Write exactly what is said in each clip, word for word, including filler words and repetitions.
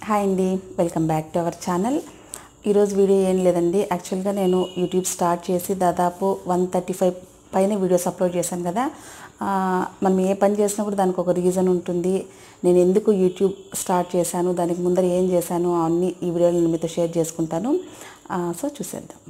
Hi అండి, welcome back to our channel. ఈరోజు video ఏం లేదండి. యాక్చువల్గా నేను యూట్యూబ్ స్టార్ట్ చేసి దాదాపు వన్ థర్టీ ఫైవ్ పైన వీడియోస్ అప్లోడ్ చేశాను కదా. మనం ఏ పని చేసినా కూడా దానికి ఒక రీజన్ ఉంటుంది. నేను ఎందుకు యూట్యూబ్ స్టార్ట్ చేశాను, దానికి ముందర ఏం చేశాను అన్నీ ఈ వీడియోలో మీతో షేర్ చేసుకుంటాను. సో చూసేద్దాం.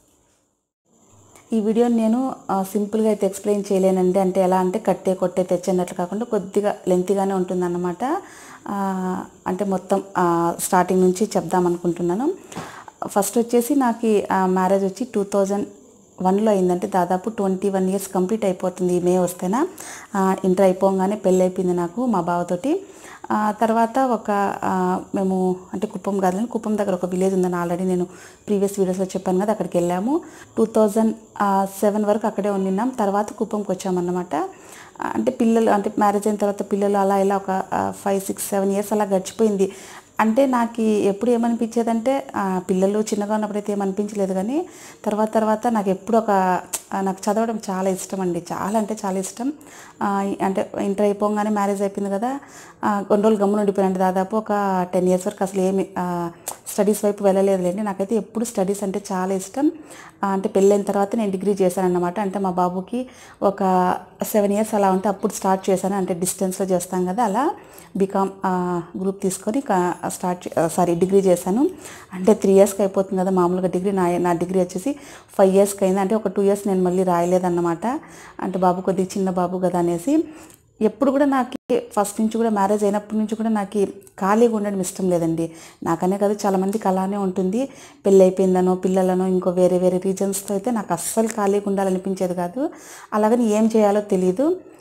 ఈ వీడియోని నేను సింపుల్గా అయితే ఎక్స్ప్లెయిన్ చేయలేనండి. అంటే ఎలా అంటే కట్టే కొట్టే తెచ్చన్నట్లు కాకుండా కొద్దిగా లెంతీగానే ఉంటుందన్నమాట. అంటే మొత్తం స్టార్టింగ్ నుంచి చెప్దాం అనుకుంటున్నాను. ఫస్ట్ వచ్చేసి నాకు మ్యారేజ్ వచ్చి టూ థౌజండ్ వన్లో అయిందంటే దాదాపు ట్వంటీ వన్ ఇయర్స్ కంప్లీట్ అయిపోతుంది. మే వస్తేనా ఇంటర్ అయిపోగానే పెళ్ళి అయిపోయింది నాకు మా బావతోటి. తర్వాత ఒక మేము అంటే కుప్పం కాదు, కుప్పం దగ్గర ఒక విలేజ్ ఉందని ఆల్రెడీ నేను ప్రీవియస్ వీడియోస్లో చెప్పాను కదా. అక్కడికి వెళ్ళాము. టూ థౌజండ్ సెవెన్ వరకు అక్కడే ఉన్నాం. తర్వాత కుప్పంకి వచ్చామన్నమాట. అంటే పిల్లలు అంటే మ్యారేజ్ అయిన తర్వాత పిల్లలు అలా ఇలా ఒక ఫైవ్ సిక్స్ సెవెన్ ఇయర్స్ అలా గడిచిపోయింది. అంటే నాకు ఎప్పుడు ఏమనిపించేదంటే పిల్లలు చిన్నగా ఉన్నప్పుడైతే ఏమనిపించలేదు, కానీ తర్వాత తర్వాత నాకు ఎప్పుడు ఒక నాకు చదవడం చాలా ఇష్టం అండి. చాలా అంటే చాలా ఇష్టం. అంటే ఇంటర్ అయిపోగానే మ్యారేజ్ అయిపోయింది కదా. కొన్ని రోజులు గమ్మున ఉండిపోయాను. దాదాపు ఒక టెన్ ఇయర్స్ వరకు అసలు ఏమి స్టడీస్ వైపు వెళ్ళలేదులేండి. నాకైతే ఎప్పుడు స్టడీస్ అంటే చాలా ఇష్టం. అంటే పెళ్ళైన తర్వాత నేను డిగ్రీ చేశాను అన్నమాట. అంటే మా బాబుకి ఒక సెవెన్ ఇయర్స్ అలా ఉంటే అప్పుడు స్టార్ట్ చేశాను. అంటే డిస్టెన్స్లో చేస్తాం కదా, అలా బీకామ్ గ్రూప్ తీసుకొని స్టార్ట్ సారీ డిగ్రీ చేశాను. అంటే త్రీ ఇయర్స్కి అయిపోతుంది కదా మామూలుగా డిగ్రీ. నా నా డిగ్రీ వచ్చేసి ఫైవ్ ఇయర్స్కి అయింది. అంటే ఒక టూ ఇయర్స్ నేను మళ్ళీ రాయలేదన్నమాట. అంటే బాబు కొద్దిగా చిన్న బాబు కదా అనేసి. ఎప్పుడు కూడా నాకు ఫస్ట్ నుంచి కూడా మ్యారేజ్ అయినప్పటి నుంచి కూడా నాకు ఖాళీగా ఉండడం ఇష్టం లేదండి. నాకనే కాదు చాలామందికి అలానే ఉంటుంది. పెళ్ళి అయిపోయిందనో పిల్లలనో ఇంకో వేరే వేరే రీజన్స్తో అయితే నాకు అస్సలు ఖాళీగా ఉండాలనిపించేది కాదు. అలాగని ఏం చేయాలో తెలియదు,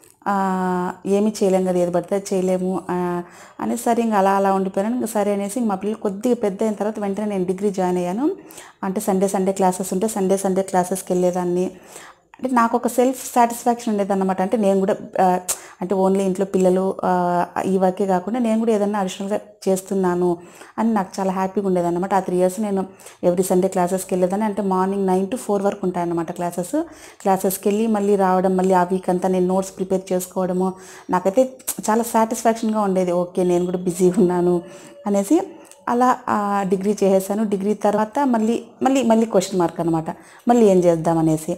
ఏమి చేయలేము కదా, ఏది పడితే చేయలేము అనేసి సరే ఇంకా అలా అలా ఉండిపోయాను. ఇంకా సరే అనేసి మా పిల్లలు కొద్దిగా పెద్ద అయిన తర్వాత వెంటనే నేను డిగ్రీ జాయిన్ అయ్యాను. అంటే సండే సండే క్లాసెస్ ఉంటే సండే సండే క్లాసెస్కి వెళ్ళేదాన్ని. అంటే నాకు ఒక సెల్ఫ్ సాటిస్ఫాక్షన్ ఉండేదన్నమాట. అంటే నేను కూడా అంటే ఓన్లీ ఇంట్లో పిల్లలు ఈ వర్కే కాకుండా నేను కూడా ఏదన్నా అడిషనల్గా చేస్తున్నాను అని నాకు చాలా హ్యాపీగా ఉండేదన్నమాట. ఆ త్రీ ఇయర్స్ నేను ఎవ్రీ సండే క్లాసెస్కి వెళ్ళేదాన్ని. అంటే మార్నింగ్ నైన్ టు ఫోర్ వరకు ఉంటాయన్నమాట క్లాసెస్. క్లాసెస్కి వెళ్ళి మళ్ళీ రావడం, మళ్ళీ ఆ వీక్ అంతా నేను నోట్స్ ప్రిపేర్ చేసుకోవడము నాకైతే చాలా సాటిస్ఫాక్షన్గా ఉండేది. ఓకే నేను కూడా బిజీగా ఉన్నాను అనేసి అలా డిగ్రీ చేసేసాను. డిగ్రీ తర్వాత మళ్ళీ మళ్ళీ మళ్ళీ క్వశ్చన్ మార్క్ అనమాట, మళ్ళీ ఏం చేద్దామనేసి.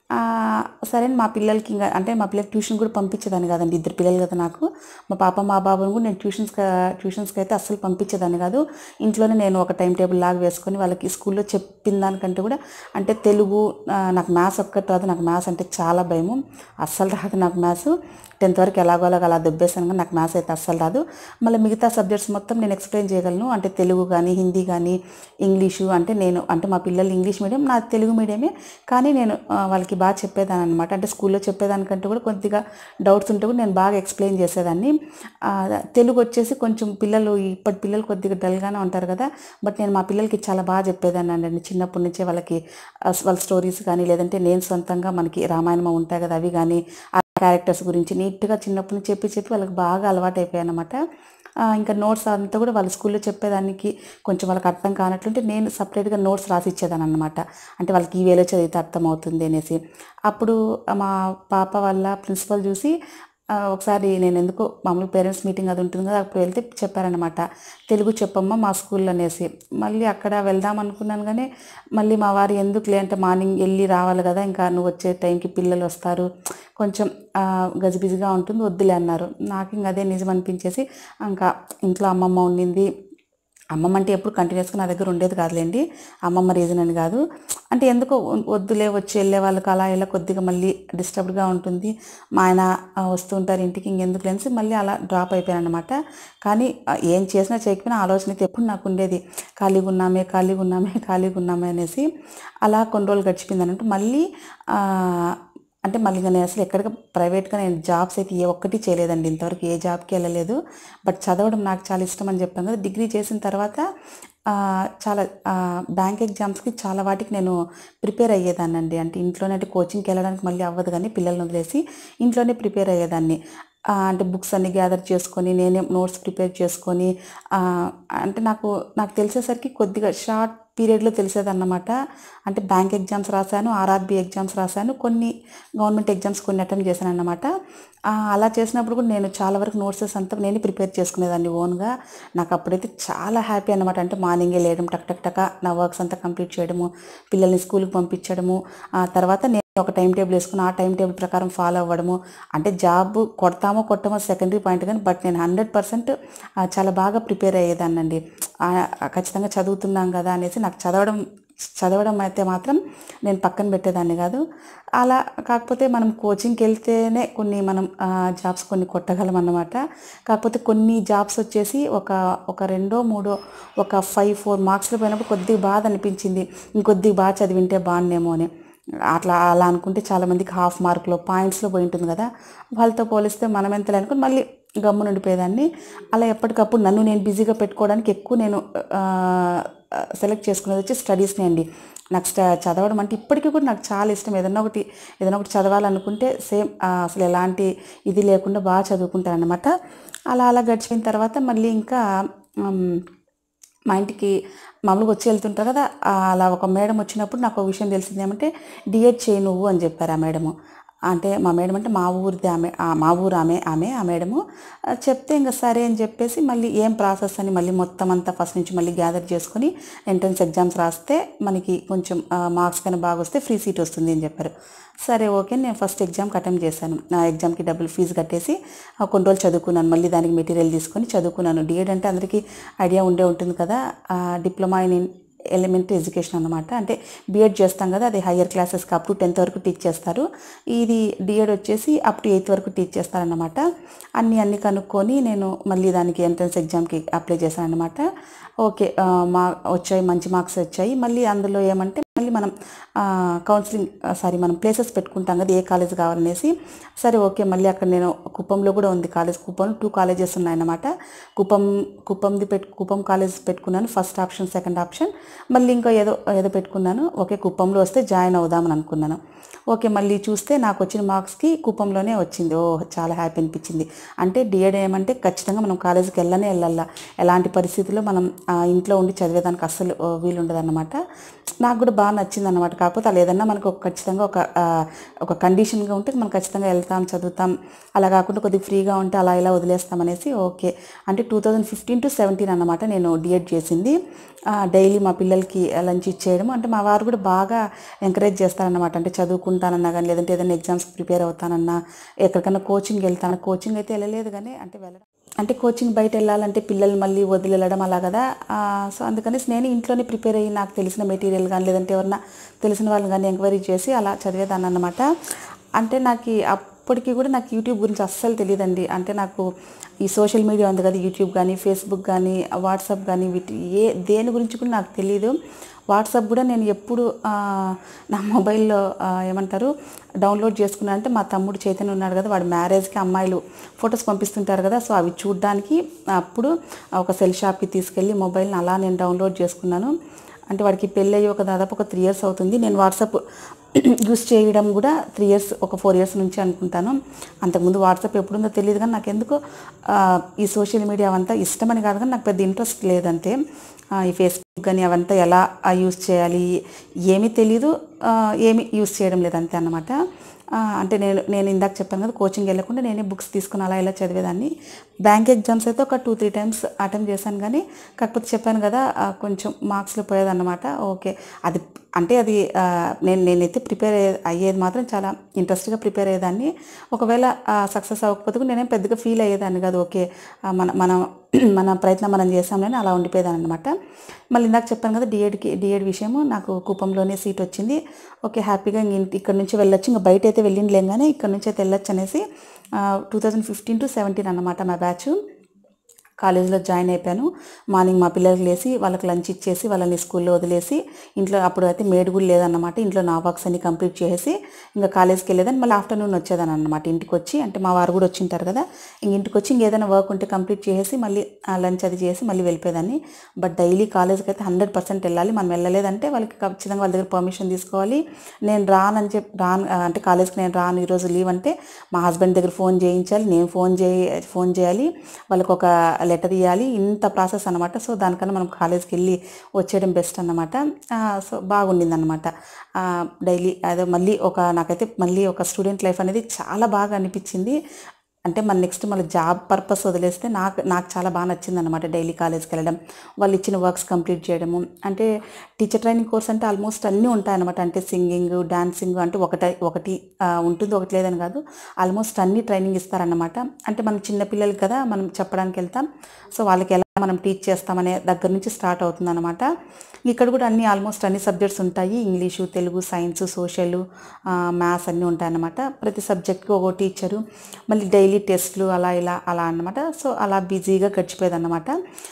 సరే మా పిల్లలకి ఇంకా అంటే మా పిల్లలకి ట్యూషన్ కూడా పంపించేదాన్ని కాదండి. ఇద్దరు పిల్లలు కదా నాకు. మా పాప మా బాబుని కూడా నేను ట్యూషన్స్కి ట్యూషన్స్కి అయితే అస్సలు పంపించేదాన్ని కాదు. ఇంట్లోనే నేను ఒక టైం టేబుల్ లాగా వేసుకొని వాళ్ళకి స్కూల్లో చెప్పిన దానికంటే కూడా అంటే తెలుగు నాకు మ్యాథ్స్ ఒక్కటి రాదు. నాకు మ్యాథ్స్ అంటే చాలా భయము, అస్సలు రాదు నాకు మ్యాథ్స్. టెన్త్ వరకు ఎలాగో అలాగ అలా దెబ్బేసాను, కానీ నాకు మ్యాథ్స్ అయితే అస్సలు రాదు. మళ్ళీ మిగతా సబ్జెక్ట్స్ మొత్తం నేను ఎక్స్ప్లెయిన్ చేయగలను. అంటే తెలుగు కానీ హిందీ కానీ ఇంగ్లీషు. అంటే నేను అంటే మా పిల్లలు ఇంగ్లీష్ మీడియం, నా తెలుగు మీడియమే, కానీ నేను వాళ్ళకి బాగా చెప్పేదాన్ని అనమాట. అంటే స్కూల్లో చెప్పేదానికంటే కూడా కొద్దిగా డౌట్స్ ఉంటే కూడా నేను బాగా ఎక్స్ప్లెయిన్ చేసేదాన్ని. తెలుగు వచ్చేసి కొంచెం పిల్లలు ఇప్పటి పిల్లలు కొద్దిగా డల్గానే ఉంటారు కదా, బట్ నేను మా పిల్లలకి చాలా బాగా చెప్పేదాన్ని అండి. చిన్నప్పటి నుంచే వాళ్ళకి వాళ్ళ స్టోరీస్ కానీ లేదంటే నేను సొంతంగా మనకి రామాయణం ఉంటాయి కదా అవి కానీ ఆ క్యారెక్టర్స్ గురించి నీట్గా చిన్నప్పటి నుంచి చెప్పి చెప్పి వాళ్ళకి బాగా అలవాటు అయిపోయాయి అనమాట. ఇంకా నోట్స్ అంతా కూడా వాళ్ళ స్కూల్లో చెప్పేదానికి కొంచెం వాళ్ళకి అర్థం కానట్లుంటే నేను సపరేట్గా నోట్స్ రాసి ఇచ్చేదాన్ని అనమాట. అంటే వాళ్ళకి ఈ వేలో చదివితే అర్థం అవుతుంది అనేసి. అప్పుడు మా పాప వాళ్ళ ప్రిన్సిపల్ చూసి ఒకసారి నేను ఎందుకో మామూలు పేరెంట్స్ మీటింగ్ అది ఉంటుంది కదా, అప్పుడు వెళ్తే చెప్పారనమాట, తెలుగు చెప్పమ్మా మా స్కూల్లో అనేసి. మళ్ళీ అక్కడ వెళ్దాం అనుకున్నాను, కానీ మళ్ళీ మా వారు ఎందుకులే అంటే మార్నింగ్ వెళ్ళి రావాలి కదా, ఇంకా నువ్వు వచ్చే టైంకి పిల్లలు వస్తారు, కొంచెం గజిబిజిగా ఉంటుంది, వద్దులే అన్నారు. నాకు ఇంక అదే నిజం అనిపించేసి ఇంకా ఇంట్లో అమ్మమ్మ ఉండింది. అమ్మమ్మ అంటే ఎప్పుడు కంటిన్యూస్గా నా దగ్గర ఉండేది కాదులేండి, అమ్మమ్మ రీజన్ అని కాదు. అంటే ఎందుకో వద్దులే వచ్చి వెళ్ళే వాళ్ళకి అలా ఇలా కొద్దిగా మళ్ళీ డిస్టర్బ్డ్గా ఉంటుంది, మా ఆయన వస్తుంటారు ఇంటికి, ఇంకెందుకు లేని మళ్ళీ అలా డ్రాప్ అయిపోయాను అనమాట. కానీ ఏం చేసినా చేయకపోయినా ఆలోచన అయితే ఎప్పుడు నాకు ఉండేది, ఖాళీగా ఉన్నామే ఖాళీగా ఉన్నామే ఖాళీగా ఉన్నామే అనేసి. అలా కొన్ని రోజులు గడిచిపోయింది అన్నట్టు. మళ్ళీ అంటే మళ్ళీ నేను అసలు ఎక్కడికి ప్రైవేట్గా నేను జాబ్స్ అయితే ఏ ఒక్కటి చేయలేదండి, ఇంతవరకు ఏ జాబ్కి వెళ్ళలేదు. బట్ చదవడం నాకు చాలా ఇష్టం అని చెప్పాను కదా. డిగ్రీ చేసిన తర్వాత చాలా బ్యాంక్ ఎగ్జామ్స్కి చాలా వాటికి నేను ప్రిపేర్ అయ్యేదాన్ని అండి. అంటే ఇంట్లోనే అంటే కోచింగ్కి వెళ్ళడానికి మళ్ళీ అవ్వదు, కానీ పిల్లల్ని వదిలేసి ఇంట్లోనే ప్రిపేర్ అయ్యేదాన్ని. అంటే బుక్స్ అన్ని గ్యాదర్ చేసుకొని నేనే నోట్స్ ప్రిపేర్ చేసుకొని అంటే నాకు నాకు తెలిసేసరికి కొద్దిగా షార్ట్ పీరియడ్లో తెలిసేదన్నమాట. అంటే బ్యాంక్ ఎగ్జామ్స్ రాశాను, ఆర్ఆర్బీ ఎగ్జామ్స్ రాశాను, కొన్ని గవర్నమెంట్ ఎగ్జామ్స్ కొన్ని అటెంప్ట్ చేశాను అన్నమాట. అలా చేసినప్పుడు కూడా నేను చాలా వరకు నోట్సెస్ అంతా నేను ప్రిపేర్ చేసుకునేదాన్ని ఓన్గా. నాకు అప్పుడైతే చాలా హ్యాపీ అనమాట. అంటే మార్నింగే లేయడం, టక్ టక్ టక నా వర్క్స్ అంతా కంప్లీట్ చేయడము, పిల్లల్ని స్కూల్కి పంపించడము, ఆ తర్వాత నేను ఒక టైం టేబుల్ వేసుకుని ఆ టైం టేబుల్ ప్రకారం ఫాలో అవ్వడము. అంటే జాబ్ కొడతామో కొట్టమో సెకండరీ పాయింట్, కానీ బట్ నేను హండ్రెడ్ పర్సెంట్ చాలా బాగా ప్రిపేర్ అయ్యేదాన్నండి. ఖచ్చితంగా చదువుతున్నాం కదా అనేసి నాకు చదవడం చదవడం అయితే మాత్రం నేను పక్కన పెట్టేదాన్ని కాదు. అలా కాకపోతే మనం కోచింగ్కి వెళ్తేనే కొన్ని మనం జాబ్స్ కొన్ని కొట్టగలం అన్నమాట. కాకపోతే కొన్ని జాబ్స్ వచ్చేసి ఒక ఒక రెండో మూడో ఒక ఫైవ్ ఫోర్ మార్క్స్లో పోయినప్పుడు కొద్దిగా బాధ అనిపించింది, ఇంకొద్దిగా బాగా చదివింటే బాగుండేమో అని. అట్లా అలా అనుకుంటే చాలామందికి హాఫ్ మార్క్లో పాయింట్స్లో పోయి ఉంటుంది కదా, వాళ్ళతో పోలిస్తే మనం ఎంతలే అనుకుని మళ్ళీ గమ్మున ఉండిపోయేదాన్ని. అలా ఎప్పటికప్పుడు నన్ను నేను బిజీగా పెట్టుకోవడానికి ఎక్కువ నేను సెలెక్ట్ చేసుకునేది వచ్చి స్టడీస్నే అండి. నాకు చదవడం అంటే ఇప్పటికీ కూడా నాకు చాలా ఇష్టం. ఏదన్నా ఒకటి ఏదైనా ఒకటి చదవాలనుకుంటే సేమ్ అసలు ఎలాంటి ఇది లేకుండా బాగా చదువుకుంటాను అనమాట. అలా అలా గడిచిన తర్వాత మళ్ళీ ఇంకా మా ఇంటికి మామూలుగా వచ్చి వెళ్తుంటారు కదా, అలా ఒక మేడం వచ్చినప్పుడు నాకు ఒక విషయం తెలిసింది. ఏమంటే డిఎడ్ చేయి నువ్వు అని చెప్పారు ఆ మేడము. అంటే మా మేడం అంటే మా ఊరిది ఆమె, మా ఊరు ఆమె ఆమె ఆ మేడము చెప్తే ఇంకా సరే అని చెప్పేసి మళ్ళీ ఏం ప్రాసెస్ అని మళ్ళీ మొత్తం అంతా ఫస్ట్ నుంచి మళ్ళీ గ్యాదర్ చేసుకొని ఎంట్రన్స్ ఎగ్జామ్స్ రాస్తే మనకి కొంచెం మార్క్స్ కానీ బాగా వస్తే ఫ్రీ సీట్ వస్తుంది అని చెప్పారు. సరే ఓకే, నేను ఫస్ట్ ఎగ్జామ్కి అటెంప్ట్ చేశాను. నా ఎగ్జామ్కి డబ్బులు ఫీజు కట్టేసి కొన్ని రోజులు చదువుకున్నాను. మళ్ళీ దానికి మెటీరియల్ తీసుకొని చదువుకున్నాను. డిఎడ్ అంటే అందరికీ ఐడియా ఉండే ఉంటుంది కదా, డిప్లొమా ఇన్ ఎలిమెంటరీ ఎడ్యుకేషన్ అనమాట. అంటే బీఎడ్ చేస్తాం కదా, అది హయ్యర్ క్లాసెస్కి అప్ టు టెన్త్ వరకు టీచ్ చేస్తారు. ఇది డిఎడ్ వచ్చేసి అప్ టు ఎయిత్ వరకు టీచ్ చేస్తారన్నమాట. అన్నీ అన్నీ కనుక్కొని నేను మళ్ళీ దానికి ఎంట్రన్స్ ఎగ్జామ్కి అప్లై చేశాను అనమాట. ఓకే, మా వచ్చాయి, మంచి మార్క్స్ వచ్చాయి. మళ్ళీ అందులో ఏమంటే మళ్ళీ మనం కౌన్సిలింగ్ సారీ మనం ప్లేసెస్ పెట్టుకుంటాం కదా, ఏ కాలేజ్ కావాలనేసి. సరే ఓకే, మళ్ళీ అక్కడ నేను కుప్పంలో కూడా ఉంది కాలేజ్, కుప్పంలో టూ కాలేజెస్ ఉన్నాయన్నమాట. కుప్పం కుప్పంది పెట్టు కుప్పం కాలేజ్ పెట్టుకున్నాను ఫస్ట్ ఆప్షన్, సెకండ్ ఆప్షన్. మళ్ళీ ఇంకా ఏదో ఏదో పెట్టుకున్నాను. ఓకే, కుప్పంలో వస్తే జాయిన్ అవుదామని అనుకున్నాను. ఓకే, మళ్ళీ చూస్తే నాకు వచ్చిన మార్క్స్కి కుప్పంలోనే వచ్చింది. ఓ చాలా హ్యాపీ అనిపించింది. అంటే డిఎడ్ ఏమంటే ఖచ్చితంగా మనం కాలేజీకి వెళ్ళనే వెళ్ళాలా, ఎలాంటి పరిస్థితుల్లో మనం ఇంట్లో ఉండి చదివేదానికి అస్సలు వీలు ఉండదన్నమాట. నాకు కూడా బాగా నచ్చింది అనమాట. కాకపోతే అలా ఏదన్నా మనకు ఖచ్చితంగా ఒక ఒక కండిషన్గా ఉంటే మనం ఖచ్చితంగా వెళ్తాం, చదువుతాం. అలా కాకుండా కొద్దిగా ఫ్రీగా ఉంటే అలా ఇలా వదిలేస్తామనేసి ఓకే. అంటే two thousand fifteen to seventeen అనమాట నేను డిఎడ్ చేసింది. డైలీ మా పిల్లలకి లంచ్ ఇచ్చేయడం. అంటే మా వారు కూడా బాగా ఎంకరేజ్ చేస్తారనమాట. అంటే చదువుకుంటానన్నా కానీ, లేదంటే ఏదైనా ఎగ్జామ్స్కి ప్రిపేర్ అవుతానన్నా, ఎక్కడికైనా కోచింగ్ వెళ్తాను. కోచింగ్ అయితే వెళ్ళలేదు కానీ, అంటే వెళ్ళడం అంటే కోచింగ్ బయట వెళ్ళాలంటే పిల్లలు మళ్ళీ వదిలి వెళ్ళడం అలా కదా. సో అందుకనేసి నేను ఇంట్లోనే ప్రిపేర్ అయ్యి నాకు తెలిసిన మెటీరియల్ కానీ, లేదంటే ఎవరన్నా తెలిసిన వాళ్ళని కానీ ఎంక్వైరీ చేసి అలా చదివేదాన్ని అన్నమాట. అంటే నాకు అప్పటికి కూడా నాకు యూట్యూబ్ గురించి అస్సలు తెలియదండి. అంటే నాకు ఈ సోషల్ మీడియా ఉంది కదా, యూట్యూబ్ కానీ, ఫేస్బుక్ కానీ, వాట్సాప్ కానీ, వీటి ఏ దేని గురించి కూడా నాకు తెలియదు. వాట్సాప్ కూడా నేను ఎప్పుడు నా మొబైల్లో ఏమంటారు డౌన్లోడ్ చేసుకున్నాను అంటే, మా తమ్ముడు చైతన్య ఉన్నాడు కదా, వాడు మ్యారేజ్కి అమ్మాయిలు ఫొటోస్ పంపిస్తుంటారు కదా, సో అవి చూడడానికి అప్పుడు ఒక సెల్ షాప్కి తీసుకెళ్ళి మొబైల్ని అలా నేను డౌన్లోడ్ చేసుకున్నాను. అంటే వాడికి పెళ్ళి అయ్యి ఒక దాదాపు ఒక త్రీ ఇయర్స్ అవుతుంది. నేను వాట్సాప్ యూస్ చేయడం కూడా త్రీ ఇయర్స్ ఒక ఫోర్ ఇయర్స్ నుంచి అనుకుంటాను. అంతకుముందు వాట్సాప్ ఎప్పుడుందో తెలియదు, కానీ నాకు ఎందుకో ఈ సోషల్ మీడియా అవంతా ఇష్టమని కాదు, కానీ నాకు పెద్ద ఇంట్రెస్ట్ లేదంతే. ఈ ఫేస్బుక్ కానీ అవంతా ఎలా యూస్ చేయాలి ఏమీ తెలీదు, ఏమీ యూస్ చేయడం లేదంతే అన్నమాట. అంటే నేను నేను ఇందాక చెప్పాను కదా, కోచింగ్ వెళ్ళకుండా నేనే బుక్స్ తీసుకుని అలా ఇలా చదివేదాన్ని. బ్యాంక్ ఎగ్జామ్స్ అయితే ఒక టూ త్రీ టైమ్స్ అటెంప్ట్ చేశాను, కానీ కాకపోతే చెప్పాను కదా కొంచెం మార్క్స్లో పోయేదన్నమాట. ఓకే, అది అంటే అది నేను నేనైతే ప్రిపేర్ అయ్యేది మాత్రం చాలా ఇంట్రెస్ట్గా ప్రిపేర్ అయ్యేదాన్ని. ఒకవేళ సక్సెస్ అవ్వకపోతే నేనేం పెద్దగా ఫీల్ అయ్యేదాన్ని కాదు. ఓకే, మన మనం మన ప్రయత్నం మనం చేసామని అలా ఉండిపోయేదాన్ని అనమాట. మళ్ళీ ఇందాక చెప్పాను కదా డిఎడ్కి డిఎడ్ విషయము, నాకు కుప్పంలోనే సీట్ వచ్చింది. ఓకే, హ్యాపీగా ఇంక ఇక్కడ నుంచి వెళ్ళొచ్చు, ఇంకా బయట అయితే వెళ్ళిండలేం కానీ ఇక్కడ నుంచి అయితే వెళ్ళొచ్చు అనేసి two thousand fifteen to seventeen అనమాట మా బ్యాచ్. కాలేజీలో జాయిన్ అయిపోయాను. మార్నింగ్ మా పిల్లలకి లేసి వాళ్ళకి లంచ్ ఇచ్చేసి వాళ్ళని స్కూల్లో వదిలేసి ఇంట్లో అప్పుడు అయితే మేడ్ కూడా లేదన్నమాట. ఇంట్లో నా వర్క్స్ అన్ని కంప్లీట్ చేసి ఇంకా కాలేజ్కి వెళ్ళేదాన్ని. మళ్ళీ ఆఫ్టర్నూన్ వచ్చేదాన్ని అనమాట ఇంటికి వచ్చి. అంటే మా వారు కూడా వచ్చింటారు కదా, ఇంక ఇంటికి వచ్చి ఇంకేదైనా వర్క్ ఉంటే కంప్లీట్ చేసి మళ్ళీ లంచ్ అది చేసి మళ్ళీ వెళ్ళిపోయేదాన్ని. బట్ డైలీ కాలేజ్కి అయితే హండ్రెడ్ పర్సెంట్ వెళ్ళాలి. మనం వెళ్ళలేదంటే వాళ్ళకి ఖచ్చితంగా వాళ్ళ దగ్గర పర్మిషన్ తీసుకోవాలి. నేను రానని చెప్పి రాను అంటే కాలేజ్కి నేను రాను ఈరోజు లీవ్ అంటే మా హస్బెండ్ దగ్గర ఫోన్ చేయించాలి, నేను ఫోన్ చేయ ఫోన్ చేయాలి వాళ్ళకి ఒక లెటర్ ఇవ్వాలి, ఇంత ప్రాసెస్ అనమాట. సో దానికన్నా మనం కాలేజ్కి వెళ్ళి వచ్చేయడం బెస్ట్ అన్నమాట. సో బాగుండింది అనమాట. డైలీ అదే మళ్ళీ ఒక నాకైతే మళ్ళీ ఒక స్టూడెంట్ లైఫ్ అనేది చాలా బాగా అనిపించింది. అంటే మన నెక్స్ట్ మళ్ళీ జాబ్ పర్పస్ వదిలేస్తే నాకు నాకు చాలా బాగా నచ్చింది అనమాట. డైలీ కాలేజ్కి వెళ్ళడం, వాళ్ళు ఇచ్చిన వర్క్స్ కంప్లీట్ చేయడము. అంటే టీచర్ ట్రైనింగ్ కోర్స్ అంటే ఆల్మోస్ట్ అన్నీ ఉంటాయన్నమాట. అంటే సింగింగ్, డాన్సింగ్ అంటే ఒకటి ఒకటి ఉంటుంది, ఒకటి లేదని కాదు, ఆల్మోస్ట్ అన్ని ట్రైనింగ్ ఇస్తారన్నమాట. అంటే మనం చిన్నపిల్లలకి కదా మనం చెప్పడానికి వెళ్తాం, సో వాళ్ళకి ఎలా మనం టీచ్ చేస్తామనే దగ్గర నుంచి స్టార్ట్ అవుతుంది అనమాట. ఇక్కడ కూడా అన్ని ఆల్మోస్ట్ అన్ని సబ్జెక్ట్స్ ఉంటాయి. English, Telugu, science, social, maths అన్నీ ఉంటాయన్నమాట. ప్రతి సబ్జెక్ట్కి ఒక టీచరు, మళ్ళీ డైలీ టెస్ట్లు అలా ఇలా అలా అన్నమాట. సో అలా బిజీగా గడిచిపోయేది అన్నమాట.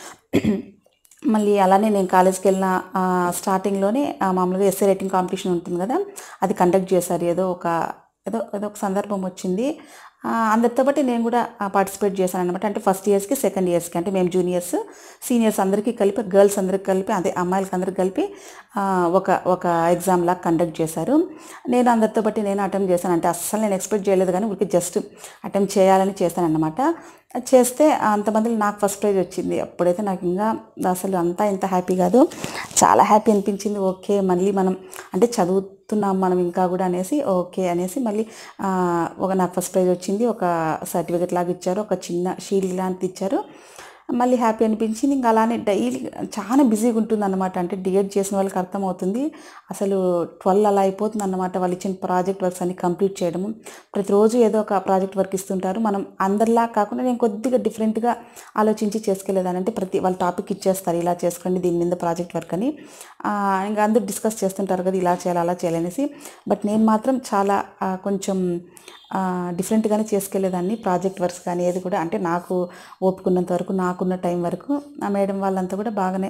మళ్ళీ అలానే నేను కాలేజ్కి వెళ్ళిన స్టార్టింగ్లోనే మామూలుగా ఎస్ఏ రైటింగ్ కాంపిటీషన్ ఉంటుంది కదా, అది కండక్ట్ చేశారు. ఏదో ఒక ఏదో ఏదో ఒక సందర్భం వచ్చింది, అందరితో బట్టి నేను కూడా పార్టిసిపేట్ చేశాను అనమాట. అంటే ఫస్ట్ ఇయర్స్కి, సెకండ్ ఇయర్స్కి, అంటే మేము జూనియర్స్, సీనియర్స్ అందరికీ కలిపి, గర్ల్స్ అందరికి కలిపి, అదే అమ్మాయిలకి అందరికి కలిపి ఒక ఒక ఎగ్జామ్ లాగా కండక్ట్ చేశారు. నేను అందరితో బట్టి నేను అటెంప్ట్ చేశాను. అంటే అస్సలు నేను ఎక్స్పెక్ట్ చేయలేదు, కానీ ఊరికి జస్ట్ అటెంప్ట్ చేయాలని చేశాను అనమాట. చేస్తే అంతమందిలో నాకు ఫస్ట్ ప్రైజ్ వచ్చింది. అప్పుడైతే నాకు ఇంకా అసలు అంతా ఇంత హ్యాపీ కాదు, చాలా హ్యాపీ అనిపించింది. ఓకే మళ్ళీ మనం అంటే చదువుతున్నాం మనం ఇంకా కూడా అనేసి ఓకే అనేసి మళ్ళీ ఒక నాకు ఫస్ట్ ప్రైజ్ వచ్చింది. ఒక సర్టిఫికెట్ లాగా ఇచ్చారు, ఒక చిన్న షీల్డ్ లాంటిది ఇచ్చారు. మళ్ళీ హ్యాపీ అనిపించింది. ఇంకా అలానే డైలీ చాలా బిజీగా ఉంటుంది అన్నమాట. అంటే డిఎడ్ చేసిన వాళ్ళకి అర్థమవుతుంది, అసలు ట్వెల్వ్ అలా అయిపోతుంది అన్నమాట. వాళ్ళు ఇచ్చిన ప్రాజెక్ట్ వర్క్స్ అన్ని కంప్లీట్ చేయడము. ప్రతిరోజు ఏదో ఒక ప్రాజెక్ట్ వర్క్ ఇస్తుంటారు. మనం అందరిలా కాకుండా నేను కొద్దిగా డిఫరెంట్గా ఆలోచించి చేసుకెళ్ళేదాన్ని. అంటే ప్రతి వాళ్ళ టాపిక్ ఇచ్చేస్తారు, ఇలా చేసుకోండి దీని మీద ప్రాజెక్ట్ వర్క్ అని. ఇంకా అందరూ డిస్కస్ చేస్తుంటారు కదా, ఇలా చేయాలి అలా చేయాలనేసి. బట్ నేను మాత్రం చాలా కొంచెం డిఫరెంట్గానే చేసుకెళ్ళేదాన్ని. ప్రాజెక్ట్ వర్క్స్ కానీ ఏది కూడా, అంటే నాకు ఓపుకున్నంత వరకు, నాకున్న టైం వరకు. ఆ మేడం వాళ్ళంతా కూడా బాగానే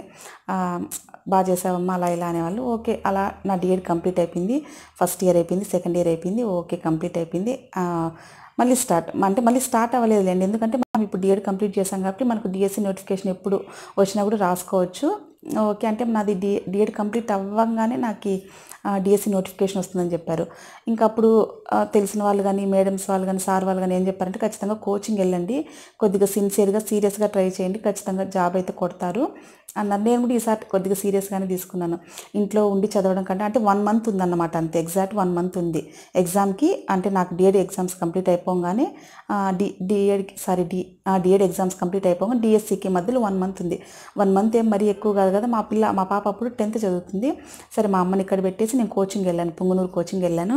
బాగా చేసావమ్మా అలా ఇలా అనేవాళ్ళు. ఓకే అలా నా డిఎడ్ కంప్లీట్ అయిపోయింది. ఫస్ట్ ఇయర్ అయిపోయింది, సెకండ్ ఇయర్ అయిపోయింది, ఓకే కంప్లీట్ అయిపోయింది. మళ్ళీ స్టార్ట్ అంటే మళ్ళీ స్టార్ట్ అవ్వలేదులేండి, ఎందుకంటే మనం ఇప్పుడు డిఎడ్ కంప్లీట్ చేసాం కాబట్టి మనకు డిఎస్సి నోటిఫికేషన్ ఎప్పుడు వచ్చినా కూడా రాసుకోవచ్చు. ఓకే అంటే నాది డి డిఎడ్ కంప్లీట్ అవ్వగానే నాకు డిఎస్సి నోటిఫికేషన్ వస్తుందని చెప్పారు. ఇంకా అప్పుడు తెలిసిన వాళ్ళు కానీ, మేడమ్స్ వాళ్ళు కానీ, సార్ వాళ్ళు కానీ ఏం చెప్పారంటే, ఖచ్చితంగా కోచింగ్ వెళ్ళండి, కొద్దిగా సిన్సియర్గా సీరియస్గా ట్రై చేయండి, ఖచ్చితంగా జాబ్ అయితే కొడతారు అన్నారు. నేను కూడా ఈసారి కొద్దిగా సీరియస్గానే తీసుకున్నాను. ఇంట్లో ఉండి చదవడం కంటే, అంటే వన్ మంత్ ఉందన్నమాట అంతే, ఎగ్జాక్ట్ వన్ మంత్ ఉంది ఎగ్జామ్కి. అంటే నాకు డిఎడ్ ఎగ్జామ్స్ కంప్లీట్ అయిపోగానే డి డిఎడ్కి sorry D DEd exams complete అయిపోగా డిఎస్సికి మధ్యలో వన్ మంత్ ఉంది. వన్ మంత్ ఏం మరీ ఎక్కువ కాదు కదా. మా పిల్ల మా పాప అప్పుడు టెన్త్ చదువుతుంది. సరే మా అమ్మని ఇక్కడ పెట్టేసి నేను కోచింగ్ వెళ్ళాను, పుంగనూరు కోచింగ్ వెళ్ళాను.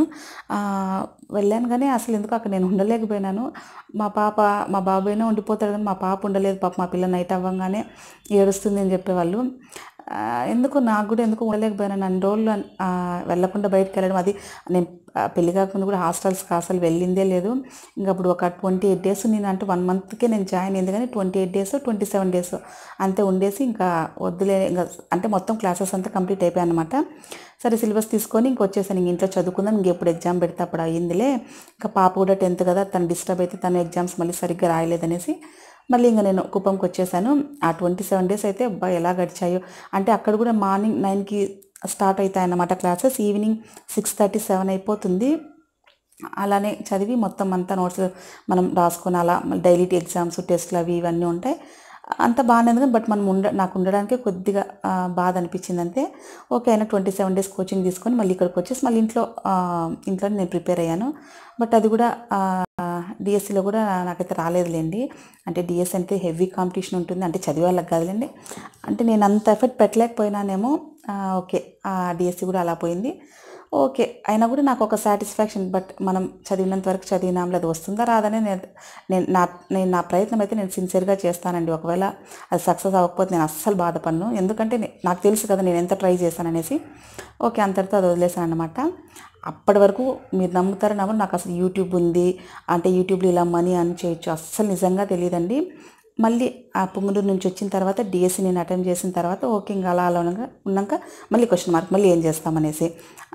వెళ్ళాను కానీ అసలు ఎందుకు అక్కడ నేను ఉండలేకపోయినాను. మా పాప మా బాబైనా ఉండిపోతాడు కానీ మా పాప ఉండలేదు. పాప మా పిల్ల నైట్ అవ్వగానే ఏడుస్తుంది అని చెప్పేవాళ్ళు. ఎందుకు నాకు కూడా ఎందుకు ఉండలేకపోయినాను. అన్ని రోజులు వెళ్ళకుండా బయటకు వెళ్ళడం, అది నేను పెళ్లి కాకుండా కూడా హాస్టల్స్కి అసలు వెళ్ళిందే లేదు. ఇంకా అప్పుడు ఒక ట్వంటీ ఎయిట్ డేస్ నేను, అంటే వన్ మంత్కే నేను జాయిన్ అయింది కానీ twenty eight days twenty seven days అంతే ఉండేసి ఇంకా వద్దులే, ఇంకా అంటే మొత్తం క్లాసెస్ అంతా కంప్లీట్ అయిపోయాయి అనమాట. సరే సిలబస్ తీసుకొని ఇంక వచ్చేసాను. ఇంక ఇంట్లో చదువుకుందాం, ఇంకెప్పుడు ఎగ్జామ్ పెడితే అప్పుడు అయ్యిందిలే. ఇంకా పాప కూడా టెన్త్ కదా, తను డిస్టర్బ్ అయితే తను ఎగ్జామ్స్ మళ్ళీ సరిగ్గా రాయలేదనేసి మళ్ళీ ఇంకా నేను కుప్పంకి వచ్చేసాను. ఆ ట్వంటీ సెవెన్ డేస్ అయితే అబ్బా ఎలా గడిచాయో. అంటే అక్కడ కూడా మార్నింగ్ నైన్కి స్టార్ట్ అవుతాయి అన్నమాట classes, evening six thirty seven అయిపోతుంది. అలానే చదివి మొత్తం అంతా నోట్స్ మనం రాసుకొని అలా డైలీ ఎగ్జామ్స్, టెస్ట్లు అవి ఇవన్నీ ఉంటాయి. అంత బాగానే ఉంది. బట్ మనం ఉండ నాకు ఉండడానికి కొద్దిగా బాధ అనిపించింది అంతే. ఓకే అయినా ట్వంటీ సెవెన్ డేస్ కోచింగ్ తీసుకొని మళ్ళీ ఇక్కడికి వచ్చేసి మళ్ళీ ఇంట్లో ఇంట్లో నేను ప్రిపేర్ అయ్యాను. బట్ అది కూడా డిఎస్సిలో కూడా నాకైతే రాలేదులేండి. అంటే డిఎస్సి అంటే హెవీ కాంపిటీషన్ ఉంటుంది, అంటే చదివే వాళ్ళకి కాదులేండి. అంటే నేను అంత ఎఫర్ట్ పెట్టలేకపోయినానేమో. ఓకే డిఎస్సి కూడా అలా పోయింది. ఓకే అయినా కూడా నాకు ఒక సాటిస్ఫాక్షన్. బట్ మనం చదివినంత వరకు చదివినాంలో అది వస్తుందా రాదని నేను నేను నా నేను నా ప్రయత్నం అయితే నేను సిన్సియర్గా చేస్తానండి. ఒకవేళ అది సక్సెస్ అవ్వకపోతే నేను అస్సలు బాధపడను, ఎందుకంటే నాకు తెలుసు కదా నేను ఎంత ట్రై చేశాననేసి. ఓకే అంతటితో అది వదిలేసాను అనమాట. అప్పటి వరకు మీరు నమ్ముతారో నమ్మరు, నాకు అసలు యూట్యూబ్ ఉంది, అంటే యూట్యూబ్లో ఇలా మనీ అని చేయొచ్చు అస్సలు నిజంగా తెలియదండి. మళ్ళీ ఆ పుంగనూరు నుంచి వచ్చిన తర్వాత డిఎస్సి నేను అటెంప్ట్ చేసిన తర్వాత ఓకే ఇంకా అలా అలా ఉన్నాక మళ్ళీ క్వశ్చన్ మార్క్, మళ్ళీ ఏం చేస్తామనేసి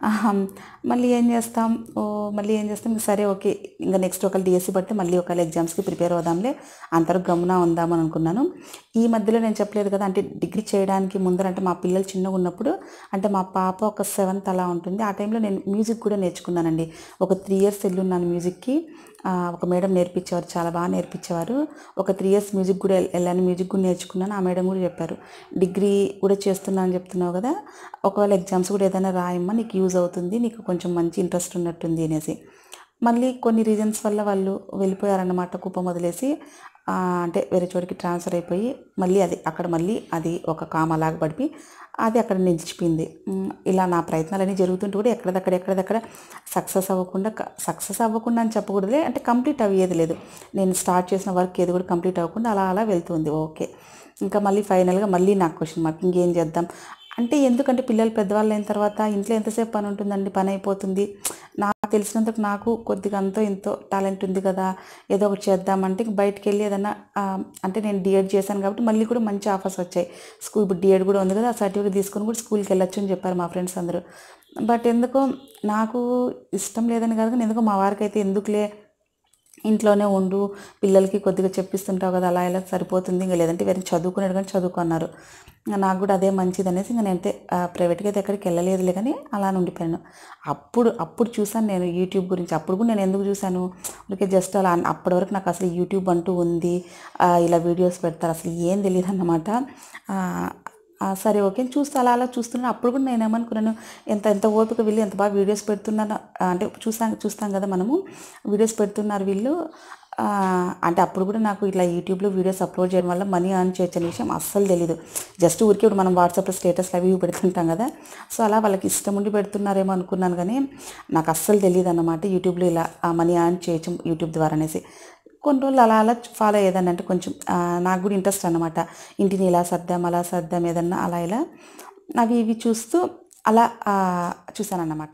మళ్ళీ ఏం చేస్తాం ఓ మళ్ళీ ఏం చేస్తాం సరే ఓకే ఇంకా నెక్స్ట్ ఒకవేళ డిఎస్సి పడితే మళ్ళీ ఒకవేళ ఎగ్జామ్స్కి ప్రిపేర్ అవుదాంలే, అంతవరకు గమ్మున ఉందామని అనుకున్నాను. ఈ మధ్యలో నేను చెప్పలేదు కదా, అంటే డిగ్రీ చేయడానికి ముందర, అంటే మా పిల్లలు చిన్నగా ఉన్నప్పుడు, అంటే మా పాప ఒక సెవెంత్ అలా ఉంటుంది, ఆ టైంలో నేను మ్యూజిక్ కూడా నేర్చుకున్నానండి. ఒక త్రీ ఇయర్స్ వెళ్ళున్నాను మ్యూజిక్కి. ఒక మేడం నేర్పించేవారు, చాలా బాగా నేర్పించేవారు. ఒక త్రీ ఇయర్స్ మ్యూజిక్ కూడా వెళ్ళాను, మ్యూజిక్ కూడా నేర్చుకున్నాను. ఆ మేడం కూడా చెప్పారు, డిగ్రీ కూడా చేస్తున్నా అని చెప్తున్నావు కదా, ఒకవేళ ఎగ్జామ్స్ కూడా ఏదైనా రాయమ్మా, నీకు యూజ్ అవుతుంది, నీకు కొంచెం మంచి ఇంట్రెస్ట్ ఉన్నట్టుంది అనేసి. మళ్ళీ కొన్ని రీజన్స్ వల్ల వాళ్ళు వెళ్ళిపోయారన్నమాట, కుప్పం వదిలేసి. అంటే వేరే చోటికి ట్రాన్స్ఫర్ అయిపోయి మళ్ళీ అది అక్కడ మళ్ళీ అది ఒక కామలాగా పడిపి అది అక్కడ నిలిచిపోయింది. ఇలా నా ప్రయత్నాలన్నీ జరుగుతుంటే కూడా ఎక్కడదక్కడ ఎక్కడదక్కడ సక్సెస్ అవ్వకుండా సక్సెస్ అవ్వకుండా అని చెప్పకూడదులే, అంటే కంప్లీట్ అయ్యేది లేదు. నేను స్టార్ట్ చేసిన వర్క్ ఏది కూడా కంప్లీట్ అవ్వకుండా అలా అలా వెళ్తుంది. ఓకే, ఇంకా మళ్ళీ ఫైనల్గా మళ్ళీ నాకు క్వశ్చన్ మార్క్, ఇంకేం చేద్దాం అంటే. ఎందుకంటే పిల్లలు పెద్దవాళ్ళు అయిన తర్వాత ఇంట్లో ఎంతసేపు పని ఉంటుందండి, పని అయిపోతుంది. నాకు తెలిసినందుకు నాకు కొద్దిగా అంతో ఎంతో టాలెంట్ ఉంది కదా, ఏదో ఒకటి చేద్దామంటే బయటికి వెళ్ళి ఏదన్నా అంటే నేను డిఎడ్ చేశాను కాబట్టి మళ్ళీ కూడా మంచి ఆఫర్స్ వచ్చాయి. స్కూల్ ఇప్పుడు డిఎడ్ కూడా ఉంది కదా, ఆ సర్టిఫికేట్ తీసుకొని కూడా స్కూల్కి వెళ్ళొచ్చు అని చెప్పారు మా ఫ్రెండ్స్ అందరూ. బట్ ఎందుకో నాకు ఇష్టం లేదని కాదు, కానీ ఎందుకో మా వారికి అయితే ఎందుకులే ఇంట్లోనే ఉండు, పిల్లలకి కొద్దిగా చెప్పిస్తుంటావు కదా, అలా ఇలా సరిపోతుంది, ఇంకా లేదంటే వేరే చదువుకునేది కానీ చదువుకున్నారు. నాకు కూడా అదే మంచిది అనేసి ఇంకా నేనైతే ప్రైవేట్గా అయితే ఎక్కడికి వెళ్ళలేదులే, కానీ అలా ఉండిపోయాను. అప్పుడు అప్పుడు చూసాను నేను యూట్యూబ్ గురించి. అప్పుడు కూడా నేను ఎందుకు చూశాను, అందుకే జస్ట్ అలా అప్పటి వరకు నాకు అసలు యూట్యూబ్ అంటూ ఉంది, ఇలా వీడియోస్ పెడతారు అసలు ఏం తెలియదు అన్నమాట. సరే ఓకే చూస్తే అలా అలా చూస్తున్నాను. అప్పుడు కూడా నేను ఏమనుకున్నాను, ఎంత ఎంత ఓపిక వీళ్ళు ఎంత బాగా వీడియోస్ పెడుతున్నాను అంటే చూసాం చూస్తాం కదా మనము, వీడియోస్ పెడుతున్నారు వీళ్ళు అంటే. అప్పుడు కూడా నాకు ఇట్లా యూట్యూబ్లో వీడియోస్ అప్లోడ్ చేయడం వల్ల మనీ ఎర్న్ చేయొచ్చు అనే విషయం అస్సలు తెలీదు. జస్ట్ ఊరికే ఇప్పుడు మనం వాట్సాప్లో స్టేటస్లు అవి పెడుతుంటాం కదా, సో అలా వాళ్ళకి ఇష్టం ఉండి పెడుతున్నారేమో అనుకున్నాను, కానీ నాకు అస్సలు తెలియదు అన్నమాట యూట్యూబ్లో ఇలా మనీ ఎర్న్ చేయొచ్చు యూట్యూబ్ ద్వారా అనేసి. కొన్ని రోజులు అలా అలా ఫాలో అయ్యేదాన్ని, అంటే కొంచెం నాకు కూడా ఇంట్రెస్ట్ అనమాట. ఇంటిని ఇలా సర్దాం అలా సర్దాం ఏదన్నా అలా ఇలా అవి ఇవి చూస్తూ అలా చూశాను అన్నమాట.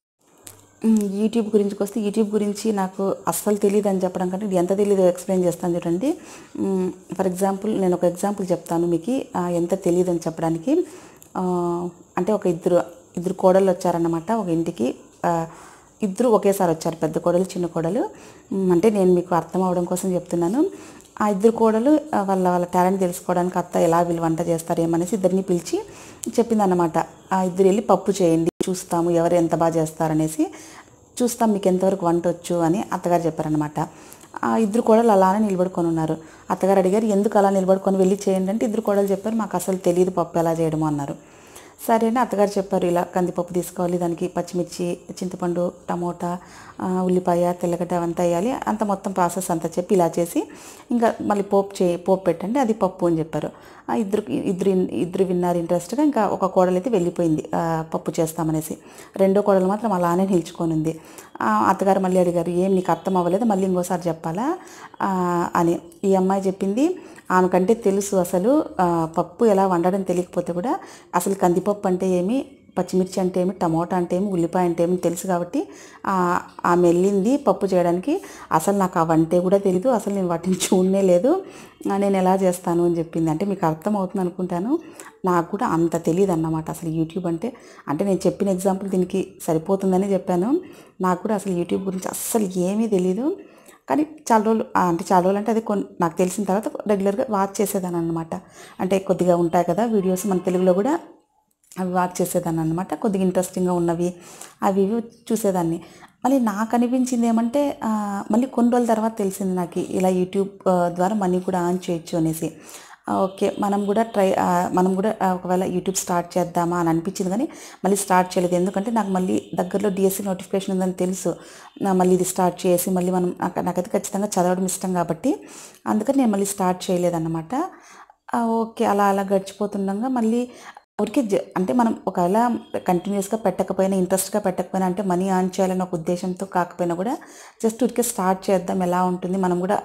యూట్యూబ్ గురించికి వస్తే, యూట్యూబ్ గురించి నాకు అస్సలు తెలియదు అని చెప్పడం కంటే ఎంత తెలియదో ఎక్స్ప్లెయిన్ చేస్తాను చూడండి. ఫర్ ఎగ్జాంపుల్ నేను ఒక ఎగ్జాంపుల్ చెప్తాను మీకు ఎంత తెలియదు అని చెప్పడానికి. అంటే ఒక ఇద్దరు ఇద్దరు కోడళ్ళు వచ్చారన్నమాట ఒక ఇంటికి. ఇద్దరు ఒకేసారి వచ్చారు, పెద్ద కోడలు చిన్న కోడలు. అంటే నేను మీకు అర్థం అవడం కోసం చెప్తున్నాను. ఆ ఇద్దరు కోడలు వాళ్ళ వాళ్ళ టాలెంట్ తెలుసుకోవడానికి అత్త ఎలా వీళ్ళు వంట చేస్తారు ఏమనేసి ఇద్దరిని పిలిచి చెప్పిందన్నమాట. ఆ ఇద్దరు వెళ్ళి పప్పు చేయండి, చూస్తాము ఎవరు ఎంత బాగా చేస్తారనేసి, చూస్తాం మీకు ఎంతవరకు వంట వచ్చు అని అత్తగారు చెప్పారనమాట. ఆ ఇద్దరు కోడలు అలానే నిలబడుకొని ఉన్నారు. అత్తగారు అడిగారు, ఎందుకు అలా నిలబడుకొని వెళ్ళి చేయండి అంటే ఇద్దరు కోడలు చెప్పారు, మాకు అసలు తెలియదు పప్పు ఎలా చేయడము అన్నారు. సరే అని అత్తగారు చెప్పారు, ఇలా కందిపప్పు తీసుకోవాలి, దానికి పచ్చిమిర్చి, చింతపండు, టమోటా, ఉల్లిపాయ, తెల్లగడ్డ అవంతా వేయాలి, అంత మొత్తం ప్రాసెస్ అంతా చెప్పి ఇలా చేసి ఇంకా మళ్ళీ పోపు చే పోపు పెట్టండి అది పప్పు అని చెప్పారు. ఇద్దరు ఇద్దరు ఇద్దరు విన్నారు ఇంట్రెస్ట్గా. ఇంకా ఒక కోడలు అయితే వెళ్ళిపోయింది పప్పు చేస్తామనేసి, రెండో కోడలు మాత్రం అలానే నిల్చుకొని ఉంది. అత్తగారు మళ్ళీ అడిగారు, ఏం నీకు అర్థం అవ్వలేదు, మళ్ళీ ఇంకోసారి చెప్పాలా అని. ఈ అమ్మాయి చెప్పింది, ఆమెకంటే తెలుసు అసలు పప్పు ఎలా వండడం తెలియకపోతే కూడా అసలు కందిపప్పు అంటే ఏమి, పచ్చిమిర్చి అంటే ఏమి, టమోటా అంటే ఏమి, ఉల్లిపాయ అంటే ఏమి తెలుసు కాబట్టి ఆమె వెళ్ళింది పప్పు చేయడానికి. అసలు నాకు అవంటే కూడా తెలీదు, అసలు నేను వాటిని చూడనే లేదు, నేను ఎలా చేస్తాను అని చెప్పింది. అంటే మీకు అర్థం అవుతుంది అనుకుంటాను, నాకు కూడా అంత తెలియదు అన్నమాట అసలు యూట్యూబ్ అంటే. అంటే నేను చెప్పిన ఎగ్జాంపుల్ దీనికి సరిపోతుందని చెప్పాను. నాకు కూడా అసలు యూట్యూబ్ గురించి అస్సలు ఏమీ తెలీదు. కానీ చాలా రోజులు అంటే చాలా రోజులు అంటే అది కొన్ని నాకు తెలిసిన తర్వాత రెగ్యులర్గా వాచ్ చేసేదాన్ని అనమాట. అంటే కొద్దిగా ఉంటాయి కదా వీడియోస్ మన తెలుగులో కూడా, అవి వాచ్ చేసేదాన్ని అనమాట. కొద్దిగా ఇంట్రెస్టింగ్గా ఉన్నవి అవి ఇవి చూసేదాన్ని. మళ్ళీ నాకు అనిపించింది ఏమంటే, మళ్ళీ కొన్ని రోజుల తర్వాత తెలిసింది నాకు ఇలా యూట్యూబ్ ద్వారా మనీ కూడా ఆన్ చేయొచ్చు అనేసి. ఓకే మనం కూడా ట్రై మనం కూడా ఒకవేళ యూట్యూబ్ స్టార్ట్ చేద్దామా అని అనిపించింది, కానీ మళ్ళీ స్టార్ట్ చేయలేదు. ఎందుకంటే నాకు మళ్ళీ దగ్గరలో డిఎస్సి నోటిఫికేషన్ ఉందని తెలుసు. మళ్ళీ ఇది స్టార్ట్ చేసి మళ్ళీ మనం నాకైతే ఖచ్చితంగా చదవడం ఇష్టం కాబట్టి అందుకని నేను మళ్ళీ స్టార్ట్ చేయలేదన్నమాట. ఓకే అలా అలా గడిచిపోతుండగా మళ్ళీ ఊరికే జ అంటే మనం ఒకవేళ కంటిన్యూస్గా పెట్టకపోయినా, ఇంట్రెస్ట్గా పెట్టకపోయినా, అంటే మనీ ఆన్ చేయాలని ఒక ఉద్దేశంతో కాకపోయినా కూడా జస్ట్ ఊరికే స్టార్ట్ చేద్దాం ఎలా ఉంటుంది, మనం కూడా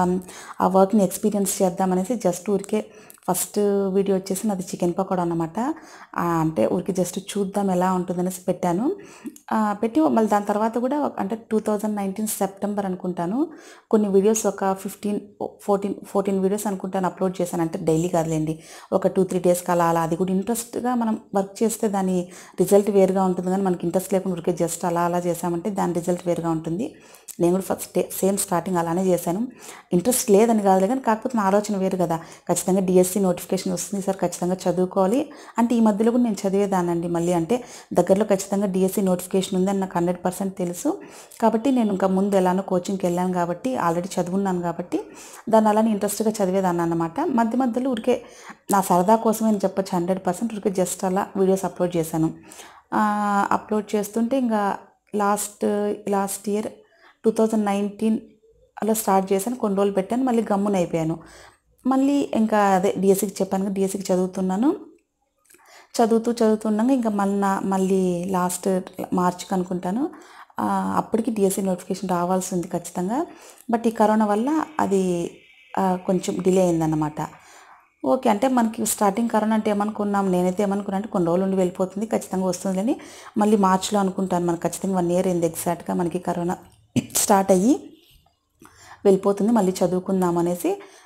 ఆ వర్క్ని ఎక్స్పీరియన్స్ చేద్దాం అనేసి జస్ట్ ఊరికే ఫస్ట్ వీడియో వచ్చేసి నాది చికెన్ పకోడా అన్నమాట. అంటే ఊరికి జస్ట్ చూద్దాం ఎలా ఉంటుందనేసి పెట్టాను. పెట్టి మళ్ళీ దాని తర్వాత కూడా అంటే టూ థౌజండ్ నైన్టీన్ సెప్టెంబర్ అనుకుంటాను కొన్ని వీడియోస్ ఒక ఫిఫ్టీన్ ఫోర్టీన్ ఫోర్టీన్ వీడియోస్ అనుకుంటాను అప్లోడ్ చేశాను. అంటే డైలీ కాదులేండి, ఒక టూ త్రీ డేస్కి అలా అలా. అది కూడా ఇంట్రెస్ట్గా మనం వర్క్ చేస్తే దాని రిజల్ట్ వేరుగా ఉంటుంది, కానీ మనకి ఇంట్రెస్ట్ లేకుండా ఊరికే జస్ట్ అలా అలా చేసామంటే దాని రిజల్ట్ వేరుగా ఉంటుంది. నేను కూడా ఫస్ట్ సేమ్ స్టార్టింగ్ అలానే చేశాను. ఇంట్రెస్ట్ లేదని కాదులే, కానీ కాకపోతే నా ఆలోచన వేరు కదా. ఖచ్చితంగా డిఎస్సి డిఎస్సి నోటిఫికేషన్ వస్తుంది సార్, ఖచ్చితంగా చదువుకోవాలి అంటే ఈ మధ్యలో కూడా నేను చదివేదానండి మళ్ళీ, అంటే దగ్గరలో ఖచ్చితంగా డిఎస్సి నోటిఫికేషన్ ఉందని నాకు హండ్రెడ్ పర్సెంట్ తెలుసు. కాబట్టి నేను ఇంకా ముందు ఎలానో కోచింగ్కి వెళ్ళాను కాబట్టి ఆల్రెడీ చదువున్నాను కాబట్టి దాన్ని అలానే ఇంట్రెస్ట్గా చదివేదాన్ని అన్నమాట. మధ్య మధ్యలో ఊరికే నా సరదా కోసమే అని చెప్పొచ్చు, హండ్రెడ్ పర్సెంట్ ఊరికే జస్ట్ అలా వీడియోస్ అప్లోడ్ చేశాను. అప్లోడ్ చేస్తుంటే ఇంకా last last year two thousand nineteen అలా స్టార్ట్ చేశాను. కొన్ని రోజులు పెట్టాను, మళ్ళీ గమ్మున అయిపోయాను. మళ్ళీ ఇంకా అదే డిఎస్సికి చెప్పాను కదా, డిఎస్సికి చదువుతున్నాను. చదువుతూ చదువుతున్నాగా ఇంకా మళ్ళీ మళ్ళీ లాస్ట్ మార్చికి అనుకుంటాను అప్పటికి డిఎస్సి నోటిఫికేషన్ రావాల్సి ఉంది ఖచ్చితంగా. బట్ ఈ కరోనా వల్ల అది కొంచెం డిలే అయిందన్నమాట. ఓకే, అంటే మనకి స్టార్టింగ్ కరోనా అంటే ఏమనుకున్నాం, నేనైతే ఏమనుకున్నా అంటే కొన్ని రోజులు ఉండి వెళ్ళిపోతుంది, ఖచ్చితంగా వస్తుందని. మళ్ళీ మార్చిలో అనుకుంటాను మనకు ఖచ్చితంగా వన్ ఇయర్ అయింది ఎగ్జాక్ట్గా మనకి కరోనా స్టార్ట్ అయ్యి వెళ్ళిపోతుంది, మళ్ళీ చదువుకుందాం అనేసి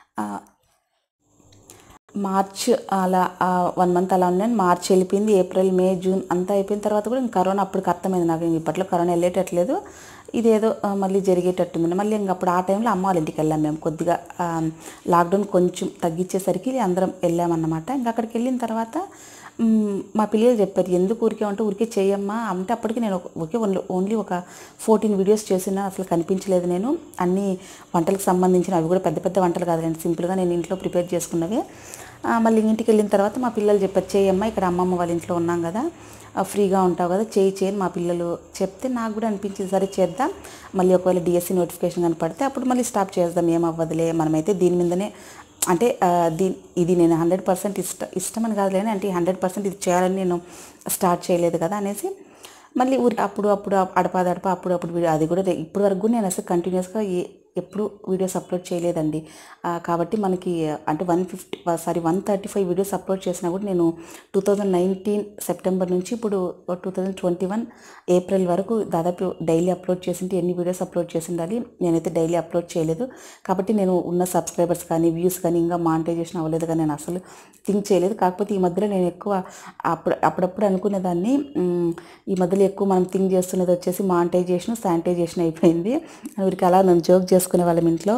మార్చ్ అలా వన్ మంత్ అలా ఉన్నాను. మార్చ్ వెళ్ళిపోయింది, ఏప్రిల్ మే జూన్ అంతా అయిపోయిన తర్వాత కూడా ఇంక కరోనా అప్పటికి అర్థమైంది నాకు, ఇప్పట్లో కరోనా వెళ్ళేటట్లేదు, ఇదేదో మళ్ళీ జరిగేటట్టుంది. మళ్ళీ ఇంక అప్పుడు ఆ టైంలో అమ్మ వాళ్ళ ఇంటికి వెళ్ళాం మేము, కొద్దిగా లాక్డౌన్ కొంచెం తగ్గించేసరికి అందరం వెళ్ళామన్నమాట. ఇంకా అక్కడికి వెళ్ళిన తర్వాత మా పిల్లలు చెప్పారు ఎందుకు ఊరికే ఉంటే ఊరికే చేయమ్మా అంటే, అప్పటికి నేను ఒకే ఓన్లీ ఓన్లీ ఒక ఫోర్టీన్ వీడియోస్ చేసినా అసలు కనిపించలేదు నేను. అన్నీ వంటలకు సంబంధించిన, అవి కూడా పెద్ద పెద్ద వంటలు కాదండి, సింపుల్గా నేను ఇంట్లో ప్రిపేర్ చేసుకున్నవి. మళ్ళీ ఇంటికి వెళ్ళిన తర్వాత మా పిల్లలు చెప్పారు చేయమ్మా, ఇక్కడ అమ్మమ్మ వాళ్ళ ఇంట్లో ఉన్నాం కదా, ఫ్రీగా ఉంటావు కదా, చేయి చేయని మా పిల్లలు చెప్తే నాకు కూడా అనిపించింది సరే చేద్దాం. మళ్ళీ ఒకవేళ డిఎస్సి నోటిఫికేషన్ కనపడితే అప్పుడు మళ్ళీ స్టాప్ చేద్దాం, ఏమవ్వదులే, మనమైతే దీని మీదనే అంటే దీ ఇది నేను హండ్రెడ్ పర్సెంట్ ఇష్ట ఇష్టమని కాదులేని అంటే హండ్రెడ్ పర్సెంట్ ఇది చేయాలని నేను స్టార్ట్ చేయలేదు కదా అనేసి మళ్ళీ ఊరికి అప్పుడు అప్పుడు అడపాదడప అప్పుడు అప్పుడు వీడియో, అది కూడా ఇప్పటి వరకు నేను అసలు కంటిన్యూస్గా ఏ ఎప్పుడు వీడియోస్ అప్లోడ్ చేయలేదండి. కాబట్టి మనకి అంటే one fifty sorry one thirty five videos upload చేసినా కూడా నేను టూ థౌజండ్ నైన్టీన్ సెప్టెంబర్ నుంచి ఇప్పుడు two thousand twenty one April వరకు దాదాపు డైలీ అప్లోడ్ చేసింటే ఎన్ని వీడియోస్ అప్లోడ్ చేసి ఉండాలి, నేనైతే డైలీ అప్లోడ్ చేయలేదు. కాబట్టి నేను ఉన్న సబ్స్క్రైబర్స్ కానీ వ్యూస్ కానీ ఇంకా మానిటైజేషన్ అవ్వలేదు కానీ నేను అసలు థింక్ చేయలేదు. కాకపోతే ఈ మధ్యలో నేను ఎక్కువ అప్పుడు అప్పుడప్పుడు అనుకునేదాన్ని, ఈ మధ్యలో ఎక్కువ మనం థింక్ చేస్తున్నది వచ్చేసి మానిటైజేషన్ శానిటైజేషన్ అయిపోయింది. ఊరికి అలా నేను జోక్ చేసుకునే వాళ్ళం ఇంట్లో.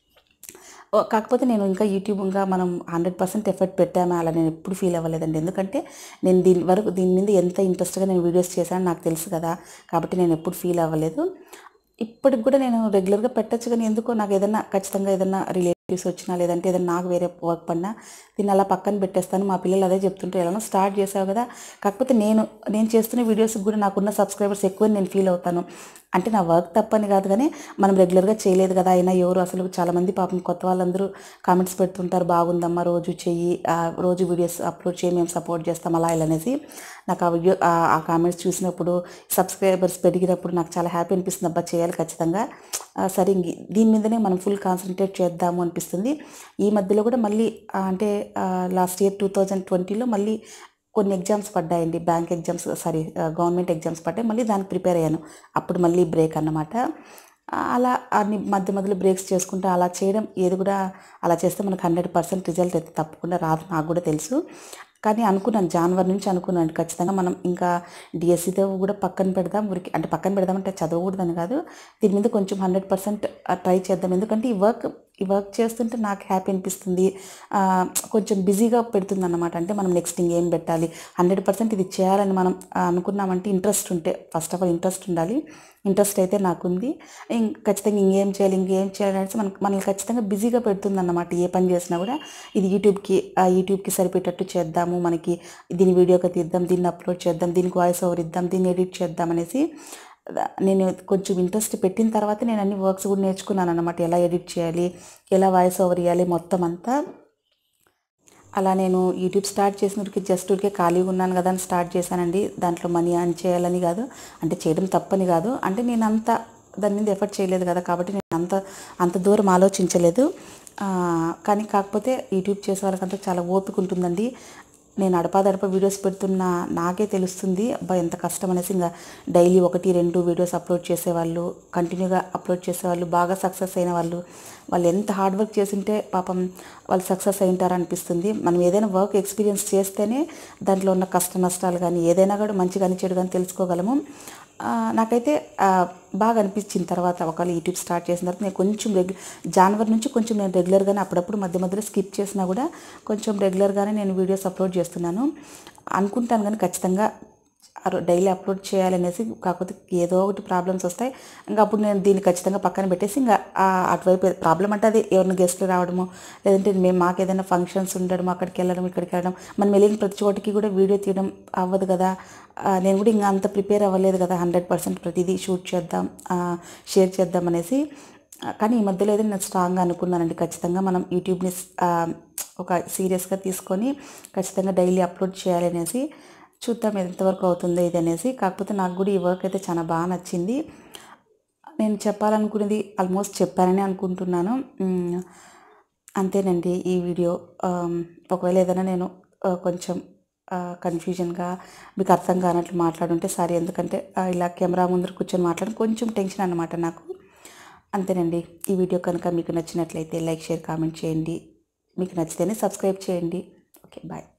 కాకపోతే నేను ఇంకా యూట్యూబ్ ఇంకా మనం హండ్రెడ్ పర్సెంట్ ఎఫర్ట్ పెట్టామా అలా నేను ఎప్పుడు ఫీల్ అవ్వలేదండి. ఎందుకంటే నేను దీని వరకు దీని మీద ఎంత ఇంట్రెస్ట్గా నేను వీడియోస్ చేశాను నాకు తెలుసు కదా, కాబట్టి నేను ఎప్పుడు ఫీల్ అవ్వలేదు. ఇప్పటికి కూడా నేను రెగ్యులర్గా పెట్టచ్చు కానీ ఎందుకో నాకు ఏదైనా ఖచ్చితంగా ఏదైనా రిలేటివ్స్ వచ్చినా లేదంటే ఏదైనా నాకు వేరే వర్క్ పడినా దీన్ని అలా పక్కన పెట్టేస్తాను. మా పిల్లలు అదే చెప్తుంటే ఎలా స్టార్ట్ చేసావు కదా, కాకపోతే నేను నేను చేస్తున్న వీడియోస్కి కూడా నాకున్న సబ్స్క్రైబర్స్ ఎక్కువని నేను ఫీల్ అవుతాను. అంటే నా వర్క్ తప్పని కాదు కానీ మనం రెగ్యులర్గా చేయలేదు కదా, అయినా ఎవరు అసలు చాలామంది పాపం కొత్త వాళ్ళందరూ కామెంట్స్ పెడుతుంటారు బాగుందమ్మా రోజు చెయ్యి, రోజు వీడియోస్ అప్లోడ్ చేయి, మేము సపోర్ట్ చేస్తాం అలా ఇలా అనేసి. నాకు ఆ వీడియో ఆ కామెంట్స్ చూసినప్పుడు సబ్స్క్రైబర్స్ పెరిగినప్పుడు నాకు చాలా హ్యాపీ అనిపిస్తుంది, అబ్బా చేయాలి ఖచ్చితంగా, సరే దీని మీదనే మనం ఫుల్ కాన్సన్ట్రేట్ చేద్దాము అనిపిస్తుంది. ఈ మధ్యలో కూడా మళ్ళీ అంటే లాస్ట్ ఇయర్ టూ థౌజండ్ ట్వంటీలో మళ్ళీ కొన్ని ఎగ్జామ్స్ పడ్డాయండి, bank exams sorry government exams పడ్డాయి, మళ్ళీ దానికి ప్రిపేర్ అయ్యాను. అప్పుడు మళ్ళీ బ్రేక్ అన్నమాట. అలా అన్ని మధ్య మధ్యలో బ్రేక్స్ చేసుకుంటూ అలా చేయడం ఏది కూడా అలా చేస్తే మనకు హండ్రెడ్ పర్సెంట్ రిజల్ట్ అయితే తప్పకుండా రాదు, నాకు కూడా తెలుసు. కానీ అనుకున్నాను జనవరి నుంచి అనుకున్నాను ఖచ్చితంగా మనం ఇంకా డిఎస్సితో కూడా పక్కన పెడదాం, ఊరికి అంటే పక్కన పెడదామంటే చదవకూడదని కాదు, దీని మీద కొంచెం హండ్రెడ్ పర్సెంట్ ట్రై చేద్దాం. ఎందుకంటే ఈ వర్క్ ఈ వర్క్ చేస్తుంటే నాకు హ్యాపీ అనిపిస్తుంది, కొంచెం బిజీగా పెడుతుంది అన్నమాట. అంటే మనం నెక్స్ట్ ఇంకేం పెట్టాలి, హండ్రెడ్ పర్సెంట్ ఇది చేయాలని మనం అనుకున్నామంటే ఇంట్రెస్ట్ ఉంటే, ఫస్ట్ ఆఫ్ ఆల్ ఇంట్రెస్ట్ ఉండాలి. ఇంట్రెస్ట్ అయితే నాకుంది, ఇంక ఖచ్చితంగా ఇంకేం చేయాలి ఇంకేం చేయాలి అనేసి మనకు మనల్ని ఖచ్చితంగా బిజీగా పెడుతుంది అన్నమాట. ఏ పని చేసినా కూడా ఇది యూట్యూబ్కి యూట్యూబ్కి సరిపోయేటట్టు చేద్దాము, మనకి దీని వీడియోగా తీద్దాం, దీన్ని అప్లోడ్ చేద్దాం, దీనికి వాయిస్ ఓవర్ ఇద్దాం, దీన్ని ఎడిట్ చేద్దాం అనేసి నేను కొంచెం ఇంట్రెస్ట్ పెట్టిన తర్వాత నేను అన్ని వర్క్స్ కూడా నేర్చుకున్నాను అన్నమాట. ఎలా ఎడిట్ చేయాలి, ఎలా వాయిస్ ఓవర్ ఇవ్వాలి మొత్తం అంతా. అలా నేను యూట్యూబ్ స్టార్ట్ చేసినప్పటికీ జస్ట్ ఊరికే ఖాళీగా ఉన్నాను కదా అని స్టార్ట్ చేశానండి. దాంట్లో మనీ అర్న్ చేయాలని కాదు, అంటే చేయడం తప్పని కాదు, అంటే నేను అంత దాని మీద ఎఫర్ట్ చేయలేదు కదా, కాబట్టి నేను అంత అంత దూరం ఆలోచించలేదు. కానీ కాకపోతే యూట్యూబ్ చేసే వాళ్ళకంతా చాలా ఓపిక ఉంటుందండి. నేను అడపాదడప వీడియోస్ పెడుతున్నా నాకే తెలుస్తుంది అబ్బా ఎంత కష్టం అనేసి. ఇంకా డైలీ ఒకటి రెండు వీడియోస్ అప్లోడ్ చేసేవాళ్ళు, కంటిన్యూగా అప్లోడ్ చేసేవాళ్ళు, బాగా సక్సెస్ అయిన వాళ్ళు, వాళ్ళు ఎంత హార్డ్ వర్క్ చేసింటే పాపం వాళ్ళు సక్సెస్ అయింటారు అనిపిస్తుంది. మనం ఏదైనా వర్క్ ఎక్స్పీరియన్స్ చేస్తేనే దాంట్లో ఉన్న కష్ట నష్టాలు కానీ ఏదైనా కూడా మంచి కానీ చెడు కానీ తెలుసుకోగలము. నాకైతే బాగా అనిపించిన తర్వాత ఒకవేళ యూట్యూబ్ స్టార్ట్ చేసిన తర్వాత నేను కొంచెం రెగ్యు జనవరి నుంచి కొంచెం నేను రెగ్యులర్గానే అప్పుడప్పుడు మధ్య మధ్యలో స్కిప్ చేసినా కూడా కొంచెం రెగ్యులర్గానే నేను వీడియోస్ అప్లోడ్ చేస్తున్నాను అనుకుంటాను. కానీ ఖచ్చితంగా డైలీ అప్లోడ్ చేయాలనేసి, కాకపోతే ఏదో ఒకటి ప్రాబ్లమ్స్ వస్తాయి. ఇంకా అప్పుడు నేను దీన్ని ఖచ్చితంగా పక్కన పెట్టేసి ఇంకా అటువైపు ప్రాబ్లం అంటే అది ఎవరిని గెస్ట్లు రావడము, లేదంటే మేము మాకు ఏదైనా ఫంక్షన్స్ ఉండడం, అక్కడికి వెళ్ళడం ఇక్కడికి వెళ్ళడం, మనం వెళ్ళిన ప్రతి చోటికి కూడా వీడియో తీయడం అవ్వదు కదా. నేను కూడా ఇంకా అంత ప్రిపేర్ అవ్వలేదు కదా హండ్రెడ్ పర్సెంట్ ప్రతిదీ షూట్ చేద్దాం, షేర్ చేద్దాం అనేసి. కానీ ఈ మధ్యలో ఏదైనా నేను స్ట్రాంగ్గా అనుకున్నానండి, ఖచ్చితంగా మనం యూట్యూబ్ని ఒక సీరియస్గా తీసుకొని ఖచ్చితంగా డైలీ అప్లోడ్ చేయాలనేసి. చూద్దాం ఎంతవరకు అవుతుందో ఇది అనేసి. కాకపోతే నాకు కూడా ఈ వర్క్ అయితే చాలా బాగా నచ్చింది. నేను చెప్పాలనుకునేది ఆల్మోస్ట్ చెప్పానని అనుకుంటున్నాను. అంతేనండి ఈ వీడియో. ఒకవేళ ఏదైనా నేను కొంచెం కన్ఫ్యూజన్గా మీకు అర్థం కానట్లు మాట్లాడుంటే సారీ, ఎందుకంటే ఇలా కెమెరా ముందర కూర్చొని మాట్లాడడం కొంచెం టెన్షన్ అన్నమాట నాకు. అంతేనండి. ఈ వీడియో కనుక మీకు నచ్చినట్లయితే లైక్, షేర్, కామెంట్ చేయండి. మీకు నచ్చితేనే సబ్స్క్రైబ్ చేయండి. Okay, bye.